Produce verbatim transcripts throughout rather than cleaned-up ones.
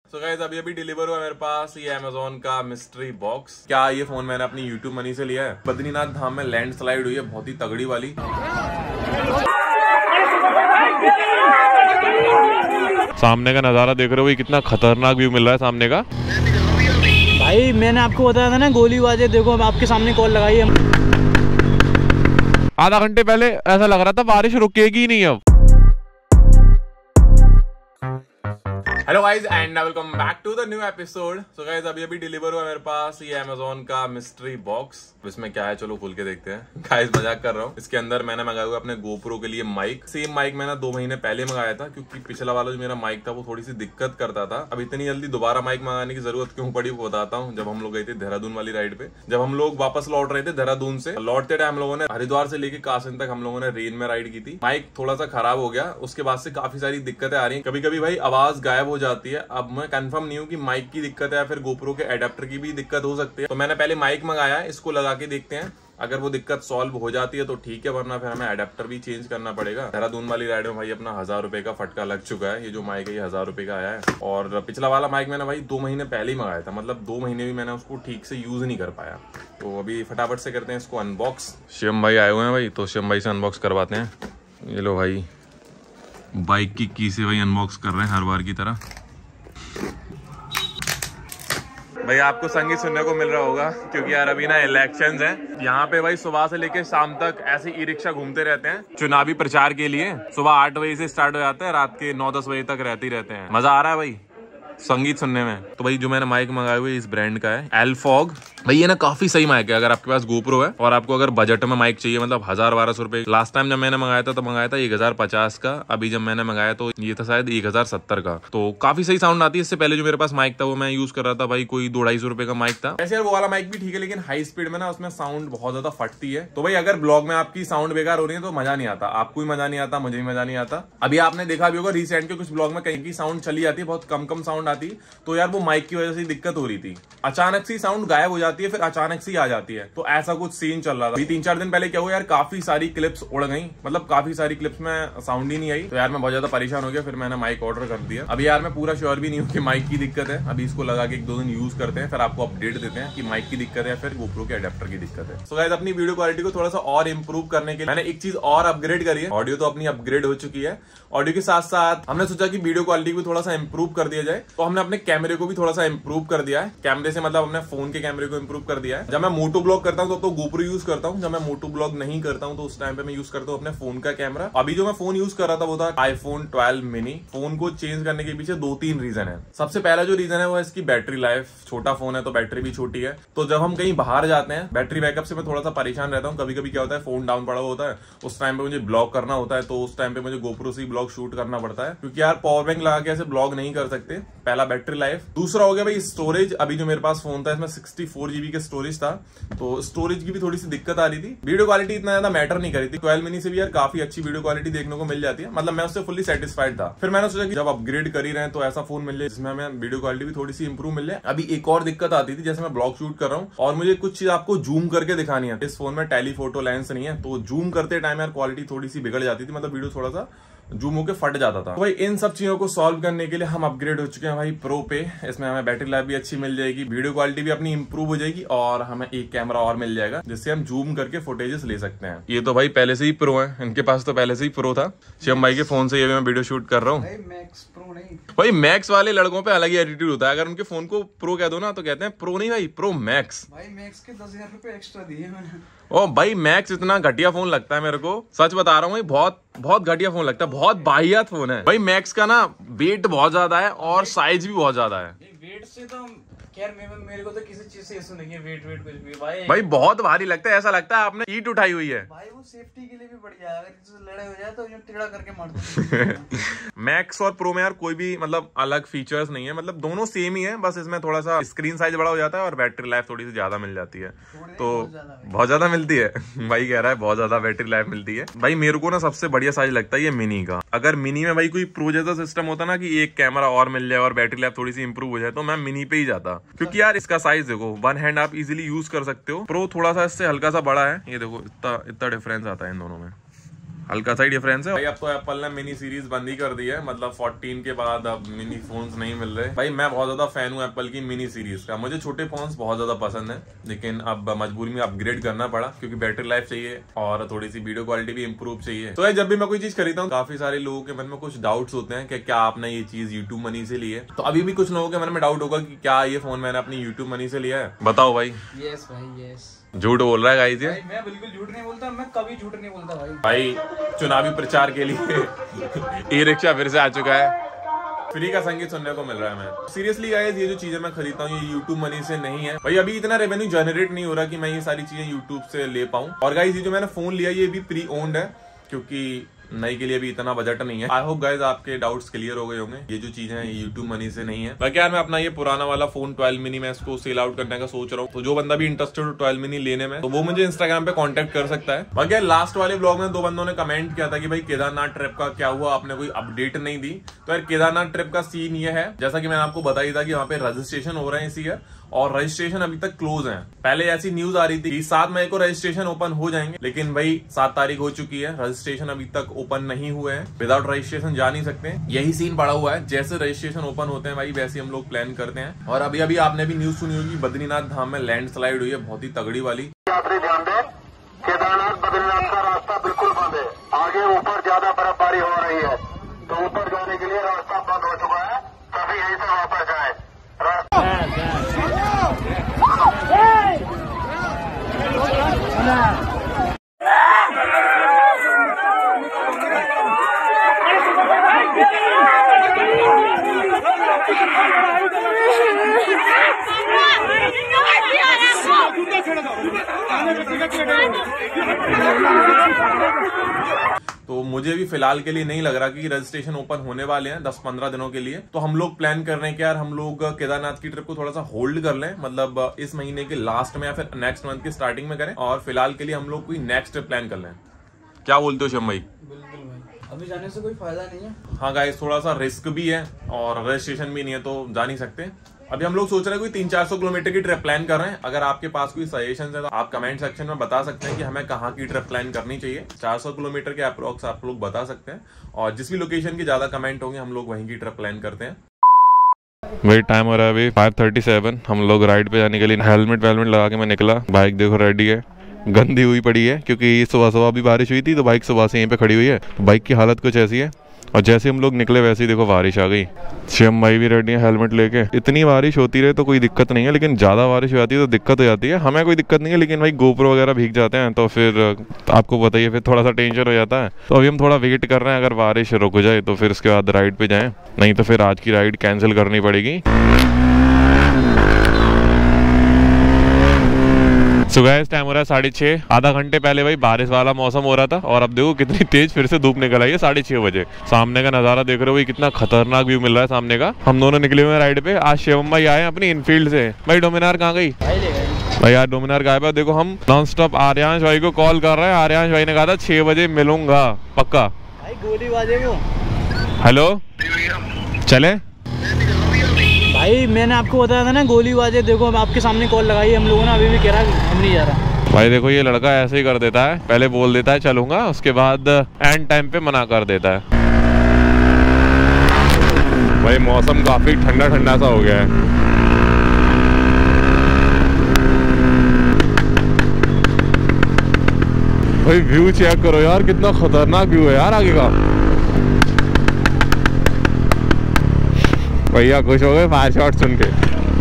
So guys अभी अभी deliver हुआ मेरे पास ये Amazon का मिस्ट्री बॉक्स। क्या ये फोन मैंने अपनी यूट्यूब मनी से लिया है। बद्रीनाथ धाम में लैंड स्लाइड हुई है बहुत ही तगड़ी वाली। सामने का नजारा देख रहे हो, कितना खतरनाक व्यू मिल रहा है सामने का। भाई मैंने आपको बताया था ना गोली बाजे, देखो अब आपके सामने कॉल लगाई है। आधा घंटे पहले ऐसा लग रहा था बारिश रुकेगी ही नहीं अब। Hello guys and welcome back to the new episode. So guys अभी अभी डिलीवर हुआ मेरे पास ये Amazon का मिस्ट्री बॉक्स। इसमें क्या है चलो खोल के देखते हैं। गाइज मजाक कर रहा हूँ। इसके अंदर मैंने मंगाया हुआ अपने GoPro के लिए माइक। सेम माइक मैंने दो महीने पहले मंगाया था क्योंकि पिछला वाला जो मेरा माइक था वो थोड़ी सी दिक्कत करता था। अब इतनी जल्दी दोबारा माइक मंगाने की जरूरत क्यों पड़ी वो बताता हूँ। जब हम लोग गए थे देहरादून वाली राइड पे, जब हम लोग वापस लौट रहे थे देहरादून से, लौटते टाइम हम लोगों ने हरिद्वार से लेके कासिन तक हम लोगों ने रेन में राइड की थी। माइक थोड़ा सा खराब हो गया, उसके बाद से काफी सारी दिक्कतें आ रही है। कभी कभी भाई आवाज गायब हो जाती है। अब मैं कंफर्म नहीं हूँ कि माइक की दिक्कत है या फिर GoPro के एडेप्टर की भी दिक्कत हो सकती है। तो मैंने पहले माइक मंगाया है, इसको लगा के देखते हैं। अगर वो दिक्कत सॉल्व हो जाती है तो ठीक है, वरना फिर हमें एडेप्टर भी चेंज करना पड़ेगा। देहरादून वाली राइड में भाई अपना हजार रुपए का फटका लग चुका है। ये जो माइक है ये हजार रुपए का आया है। और पिछला वाला माइक मैंने भाई दो महीने पहले ही मंगाया था, मतलब दो महीने भी मैंने उसको ठीक से यूज नहीं कर पाया। तो अभी फटाफट से करते हैं इसको अनबॉक्स। शिवम भाई आए हुए हैं भाई, तो शिवम भाई से अनबॉक्स करवाते हैं। ये लो भाई बाइक की की से भाई अनबॉक्स कर रहे हैं हर बार की तरह। भाई आपको संगीत सुनने को मिल रहा होगा क्योंकि यार अभी ना इलेक्शंस हैं। यहाँ पे भाई सुबह से लेके शाम तक ऐसे ई रिक्शा घूमते रहते हैं चुनावी प्रचार के लिए। सुबह आठ बजे से स्टार्ट हो जाते हैं, रात के नौ दस बजे तक रहते ही रहते हैं। मजा आ रहा है भाई संगीत सुनने में। तो भाई जो मैंने माइक मंगाए हुए इस ब्रांड का है एलफॉग। भाई ये ना काफी सही माइक है अगर आपके पास GoPro है और आपको अगर बजट में माइक चाहिए, मतलब हजार बारह सौ रुपए। लास्ट टाइम जब मैंने मंगाया था तो मंगाया था एक हजार पचास का, अभी जब मैंने मंगाया तो ये था शायद एक हजार सत्तर का। तो काफी सही साउंड आती है। इससे पहले जो मेरे पास माइक था वो मैं यूज कर रहा था भाई, कोई दो ढाई सौ रुपए का माइक था। वैसे यार वो वाला माइक भी ठीक है, लेकिन हाई स्पीड में ना उसमें साउंड बहुत ज्यादा फटती है। तो भाई अगर ब्लॉग में आपकी साउंड बेकार हो रही है तो मजा नहीं आता, आपको भी मजा नहीं आता, मुझे भी मजा नहीं आता। अभी आपने देखा भी होगा रिसेंट के कुछ ब्लॉग में कहीं की साउंड चली जाती है, बहुत कम कम साउंड आती। तो यार वो माइक की वजह से दिक्कत हो रही थी। अचानक से साउंड गायब हो जाती है, फिर अचानक से आ जाती है। तो ऐसा कुछ सीन चल रहा था। तीन चार दिन पहले क्या हुआ यार, काफी सारी क्लिप्स उड़ गई, मतलब काफी सारी क्लिप्स में साउंड ही नहीं आई। तो यार मैं बहुत ज्यादा परेशान हो गया, फिर मैंने माइक ऑर्डर कर दिया। अभी यार मैं पूरा श्योर भी नहीं हूँ कि माइक की दिक्कत है। अभी इसको लगा के एक दो दिन यूज करते हैं, फिर आपको अपडेट देते हैं कि माइक की दिक्कत है या फिर GoPro के एडेप्टर की दिक्कत है। सो गाइस अपनी वीडियो क्वालिटी को थोड़ा सा और इंप्रूव करने के लिए मैंने एक चीज और अपग्रेड करी है। ऑडियो तो अपनी अपग्रेड हो चुकी है, ऑडियो के साथ साथ हमने सोचा कि वीडियो क्वालिटी को थोड़ा सा इंप्रूव कर दिया जाए। तो हमने अपने कैमरे को भी थोड़ा सा इंप्रूव कर दिया है। कैमरे से मतलब हमने फोन के कैमरे को इंप्रूव कर दिया है। जब मैं मोटो ब्लॉग करता हूँ तो GoPro यूज करता हूँ, जब मैं मोटो ब्लॉग नहीं करता हूँ तो उस टाइम पे मैं यूज करता हूँ अपने फोन का कैमरा। अभी जो मैं फोन यूज कर रहा था वो था आईफोन ट्वेल्व मिनी। फोन को चेंज करने के पीछे दो तीन रीजन है। सबसे पहला जो रीजन है वो है इसकी बैटरी लाइफ। छोटा फोन है तो बैटरी भी छोटी है, तो जब हम कहीं बाहर जाते हैं बैटरी बैकअप से मैं थोड़ा सा परेशान रहता हूँ। कभी कभी क्या होता है फोन डाउन पड़ा हुआ होता है, उस टाइम पे मुझे ब्लॉग करना होता है, तो उस टाइम पे मुझे GoPro से ब्लॉग शूट करना पड़ता है क्योंकि यार पावर बैंक लगा के ऐसे ब्लॉग नहीं कर सकते। पहला बैटरी लाइफ। दूसरा हो गया भाई स्टोरेज। अभी जो मेरे पास फोन था इसमें सिक्सटी फोर जीबी का स्टोरेज था, तो स्टोरेज की भी थोड़ी सी दिक्कत आ रही थी। वीडियो क्वालिटी इतना ज्यादा मैटर नहीं करी थी। ट्वेल्व मिनी से भी यार काफी अच्छी वीडियो क्वालिटी देखने को मिल जाती है, मतलब मैं उससे फुल्ली सेटिस्फाइड था। फिर मैंने सोचा कि जब अपग्रेड कर ही रहे हैं तो ऐसा फोन मिल जाए जिसमें हमें वीडियो क्वालिटी भी थोड़ी सी इंप्रूव मिल जाए। अभी एक और दिक्कत आती थी, जैसे मैं ब्लॉग शूट कर रहा हूँ और मुझे कुछ चीज आपको जूम करके दिखानी है। इस फोन में टेलीफोटो लेंस नहीं है, तो जूम करते टाइम यार क्वालिटी थोड़ी सी बिगड़ जाती थी, मतलब वीडियो थोड़ा सा जूम होकर फट जाता था। तो भाई इन सब चीजों को सॉल्व करने के लिए हम अपग्रेड हो चुके हैं भाई प्रो पे। इसमें हमें बैटरी लाइफ भी अच्छी मिल जाएगी, वीडियो क्वालिटी भी अपनी इंप्रूव हो जाएगी और हमें एक कैमरा और मिल जाएगा जिससे हम जूम करके फुटेजेस ले सकते हैं। ये तो भाई पहले से ही प्रो है, इनके पास तो पहले से ही प्रो था। शिवम भाई के फोन से ये मैं वीडियो शूट कर रहा हूँ। भाई मैक्स वाले लड़कों पे अलग ही एटीट्यूड होता है। अगर उनके फोन को प्रो कह दो ना तो कहते हैं प्रो नहीं भाई, प्रो मैक्स। भाई मैक्स के दस हजार रुपए एक्स्ट्रा दिए मैंने। ओ भाई मैक्स इतना घटिया फोन लगता है मेरे को, सच बता रहा हूँ भाई, बहुत बहुत घटिया फोन लगता है, बहुत बाहियात फोन है भाई। मैक्स का ना वेट बहुत ज्यादा है और साइज भी बहुत ज्यादा है। वेट से तो यार मेरे को तो किसी चीज से इशू नहीं है, वेट वेट कुछ भी भाई। भाई बहुत भारी लगता है, ऐसा लगता है आपने ईंट उठाई हुई है। भाई वो सेफ्टी के लिए भी बढ़िया है, अगर लड़ाई हो जाए तो यूं टेढ़ा करके मार दो। मैक्स और प्रो में यार कोई भी मतलब अलग फीचर्स नहीं है, मतलब दोनों सेम ही है, बस इसमें थोड़ा सा स्क्रीन साइज बड़ा हो जाता है और बैटरी लाइफ थोड़ी सी ज्यादा मिल जाती है। तो बहुत ज्यादा मिलती है भाई, कह रहा है बहुत ज्यादा बैटरी लाइफ मिलती है। भाई मेरे को ना सबसे बढ़िया साइज लगता है ये मिनी का। अगर मिनी में भाई कोई प्रो जैसा सिस्टम होता ना कि एक कैमरा और मिल जाए और बैटरी लाइफ थोड़ी सी इंप्रूव हो जाए तो मैं मिनी पे ही जाता, क्योंकि यार इसका साइज देखो, वन हैंड आप इजीली यूज कर सकते हो। प्रो थोड़ा सा इससे हल्का सा बड़ा है, ये देखो इतना इतना डिफरेंस आता है इन दोनों में। हल्का सा ही डिफरेंस है भाई। अब तो एप्पल ने मिनी सीरीज बंद ही कर दी है, मतलब फोर्टीन के बाद अब मिनी फोन्स नहीं मिल रहे। भाई मैं बहुत ज्यादा फैन हूँ एप्पल की मिनी सीरीज का, मुझे छोटे फोन्स बहुत ज्यादा पसंद है, लेकिन अब मजबूरी में अपग्रेड करना पड़ा क्योंकि बैटरी लाइफ चाहिए और थोड़ी सी वीडियो क्वालिटी भी इंप्रूव चाहिए। तो जब भी मैं कोई चीज खरीदता हूँ काफी सारे लोगों के मन में कुछ डाउट्स होते हैं कि क्या आपने ये चीज यूट्यूब मनी से ली है। तो अभी भी कुछ लोगों के मन में डाउट होगा कि क्या ये फोन मैंने अपनी यूट्यूब मनी से लिया है। बताओ भाई। यस भाई यस। झूठ बोल रहा है गाइस ये। मैं बिल्कुल झूठ नहीं बोलता, मैं कभी झूठ नहीं बोलता भाई। भाई चुनावी प्रचार के लिए ई रिक्शा फिर से आ चुका है, फ्री का संगीत सुनने को मिल रहा है। मैं सीरियसली गाइस ये जो चीजें मैं खरीदता हूँ ये यूट्यूब मनी से नहीं है भाई। अभी इतना रेवेन्यू जनरेट नहीं हो रहा कि मैं ये सारी चीजें यूट्यूब से ले पाऊँ। और गाइस ये जो मैंने फोन लिया ये भी प्री ओन्ड है क्योंकि नई के लिए भी इतना बजट नहीं है। आई होप गाइस आपके डाउट्स क्लियर हो गए होंगे। ये जो चीजें हैं ये यूट्यूब मनी से नहीं है। बाकी यार मैं अपना ये पुराना वाला फोन ट्वेल्व मिनी में इसको सेल आउट करने का सोच रहा हूँ, तो जो बंदा भी इंटरेस्टेड हो ट्वेल्व मिनी लेने में तो वो मुझे इंस्टाग्राम पे कांटेक्ट कर सकता है। बाकी यार लास्ट वाले ब्लॉग में दो बंदों ने कमेंट किया था कि भाई केदारनाथ ट्रिप का क्या हुआ, आपने कोई अपडेट नहीं दी। तो यार केदारनाथ ट्रिप का सीन ये है, जैसा कि मैंने आपको बताया था कि वहाँ पे रजिस्ट्रेशन हो रहे हैं इसी ईयर और रजिस्ट्रेशन अभी तक क्लोज है। पहले ऐसी न्यूज आ रही थी कि सात मई को रजिस्ट्रेशन ओपन हो जाएंगे, लेकिन भाई सात तारीख हो चुकी है, रजिस्ट्रेशन अभी तक ओपन नहीं हुए हैं। विदाउट रजिस्ट्रेशन जा नहीं सकते, यही सीन पड़ा हुआ है। जैसे रजिस्ट्रेशन ओपन होते हैं भाई वैसे हम लोग प्लान करते हैं। और अभी अभी आपने भी न्यूज सुनी होगी बद्रीनाथ धाम में लैंडस्लाइड हुई है, बहुत ही तगड़ी वाली। यात्री ध्यान दें, केदारनाथ बद्रीनाथ का रास्ता बिल्कुल बंद है। आगे ऊपर ज्यादा बर्फबारी हो रही है तो ऊपर जाने के लिए रास्ता बंद हो चुका है, सभी यहीं से वापस जाए। तो मुझे भी फिलहाल के लिए नहीं लग रहा कि रजिस्ट्रेशन ओपन होने वाले हैं दस पंद्रह दिनों के लिए। तो हम लोग प्लान कर रहे हैं कि यार हम लोग केदारनाथ की ट्रिप को थोड़ा सा होल्ड कर लें, मतलब इस महीने के लास्ट में या फिर नेक्स्ट मंथ की स्टार्टिंग में करें और फिलहाल के लिए हम लोग कोई नेक्स्ट ट्रिप प्लान कर लें। क्या बोलते हो शम भाई? बिल्कुल भाई, अभी जाने से कोई फायदा नहीं है। हाँ गाइस थोड़ा सा रिस्क भी है और रजिस्ट्रेशन भी नहीं है तो जा नहीं सकते। अभी हम लोग सोच रहे हैं कोई तीन चार सौ किलोमीटर की ट्रिप प्लान कर रहे हैं। अगर आपके पास कोई सजेशन है तो आप कमेंट सेक्शन में बता सकते हैं कि हमें कहाँ की ट्रिप प्लान करनी चाहिए। चार सौ किलोमीटर के अप्रोक्स आप लोग बता सकते हैं और जिस भी लोकेशन की ज्यादा कमेंट होंगे हम लोग वहीं की ट्रिप प्लान करते हैं। वही टाइम हो रहा है अभी फाइव थर्टी सेवन। हम लोग राइड पे जाने के लिए हेलमेट वेलमेट लगा के मैं निकला। बाइक देखो रेडी है, गंदी हुई पड़ी है क्योंकि सुबह सुबह भी बारिश हुई थी तो बाइक सुबह से यहीं पे खड़ी हुई है। तो बाइक की हालत कुछ ऐसी है और जैसे हम लोग निकले वैसे ही देखो बारिश आ गई। शिवम भाई भी रेडी है हेलमेट लेके। इतनी बारिश होती रहे तो कोई दिक्कत नहीं है, लेकिन ज़्यादा बारिश हो जाती है तो दिक्कत हो जाती है। हमें कोई दिक्कत नहीं है, लेकिन भाई गोप्रो वगैरह भीग जाते हैं तो फिर आपको बताइए फिर थोड़ा सा टेंशन हो जाता है। तो अभी हम थोड़ा वेट कर रहे हैं, अगर बारिश रुक जाए तो फिर उसके बाद राइड पे जाएं, नहीं तो फिर आज की राइड कैंसिल करनी पड़ेगी। सुबह इस टाइम हो रहा है साढ़े छः। आधा घंटे पहले भाई बारिश वाला मौसम हो रहा था और अब देखो कितनी तेज फिर से धूप निकल आई है साढ़े छः बजे। सामने का नज़ारा देख रहे हो भाई, कितना खतरनाक व्यू मिल रहा है सामने का। हम दोनों निकले हुए हैं राइड पे। आज शिवम भाई आए अपनी इनफील्ड से। भाई डोमिनार कहाँ गई भाई? यार डोमिनार गायब है। देखो हम नॉन स्टॉप आर्यांश भाई को कॉल कर रहे हैं। आर्यांश भाई ने कहा था छः बजे मिलूंगा पक्का। भाई गोली बाजे वो। हेलो चले भाई मैंने आपको बताया था ना गोली बाजे। देखो अब आपके सामने कॉल लगाई हम लोगों ने, अभी भी कह रहा है हम नहीं जा रहा। भाई देखो ये लड़का ऐसे ही कर देता है, पहले बोल देता है चलूंगा, उसके बाद एंड टाइम पे मना कर देता है। भाई मौसम काफी ठंडा ठंडा सा हो गया है। भाई व्यू चेक करो यार, कितना खतरनाक व्यू है यार आगे का। भैया खुश हो गए फायर शॉट सुन के।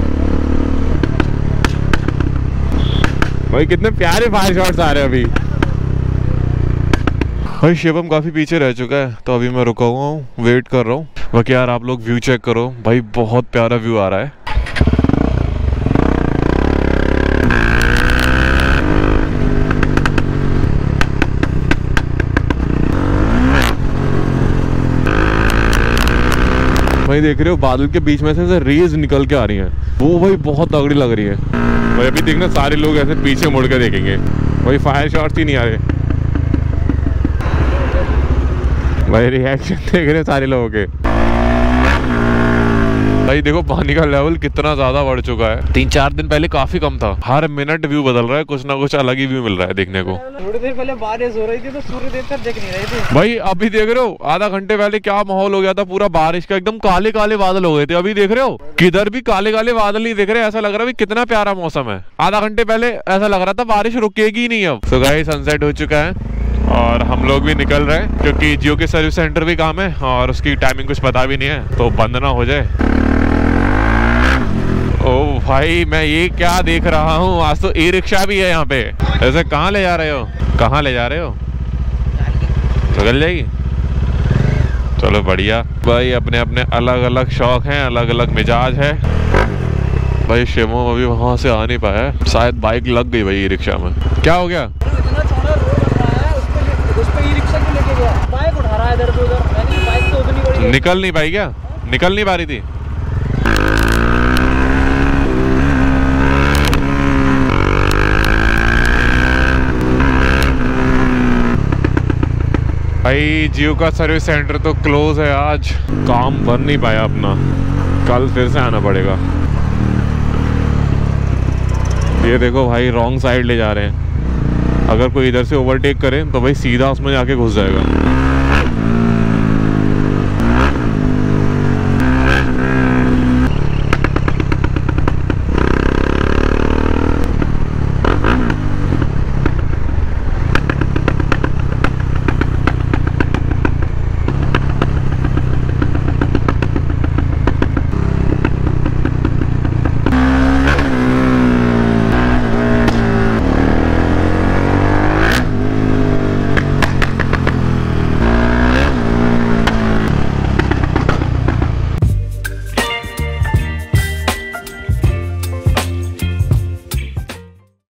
भाई कितने प्यारे फायर शॉट्स आ रहे हैं अभी। भाई शिवम काफी पीछे रह चुका है तो अभी मैं रुका हुआ हूँ, वेट कर रहा हूँ। बाकी यार आप लोग व्यू चेक करो भाई, बहुत प्यारा व्यू आ रहा है। भाई देख रहे हो बादल के बीच में से रेज निकल के आ रही हैं, वो भाई बहुत तगड़ी लग रही है। भाई अभी देखना सारे लोग ऐसे पीछे मुड़ के देखेंगे, भाई फायर शॉट्स ही नहीं आ रहे। भाई रिएक्शन देख रहे हैं सारे लोगों के। भाई देखो पानी का लेवल कितना ज्यादा बढ़ चुका है। तीन चार दिन पहले काफी कम था। हर मिनट व्यू बदल रहा है, कुछ ना कुछ अलग ही व्यू मिल रहा है देखने को। थोड़ी देर पहले बारिश हो रही थी तो सूर्य देवता दिख नहीं रहे थे भाई। अभी देख रहे हो आधा घंटे पहले क्या माहौल हो गया था, पूरा बारिश का, एकदम काले काले बादल हो गए थे। अभी देख रहे हो किधर भी काले काले बादल ही दिख रहे, ऐसा लग रहा है कितना प्यारा मौसम है। आधा घंटे पहले ऐसा लग रहा था बारिश रुकेगी ही नहीं अब। तो गाइस सनसेट हो चुका है और हम लोग भी निकल रहे हैं क्योंकि जियो के सर्विस सेंटर भी काम है और उसकी टाइमिंग कुछ पता भी नहीं है, तो बंद ना हो जाए। ओ भाई मैं ये क्या देख रहा हूँ, आज तो ई रिक्शा भी है यहाँ पे। ऐसे कहाँ ले जा रहे हो, कहाँ ले जा रहे हो? निकल जाएगी, चलो बढ़िया। भाई अपने अपने अलग अलग शौक हैं, अलग अलग मिजाज है। भाई शिवम अभी वहां से आ नहीं पाया, शायद बाइक लग गई भाई ई रिक्शा में। क्या हो गया? इतना चौड़ा रोड बन रहा है, उस पे उस पे ई रिक्शा क्यों लेके गया? बाइक उठा रहा है इधर से उधर। मैंने बाइक तो उतनी बड़ी है। निकल नहीं पाई क्या? निकल नहीं पा रही थी? भाई जियो का सर्विस सेंटर तो क्लोज है आज, काम बन नहीं पाया अपना, कल फिर से आना पड़ेगा। ये देखो भाई रॉन्ग साइड ले जा रहे हैं, अगर कोई इधर से ओवरटेक करे तो भाई सीधा उसमें जाके घुस जाएगा।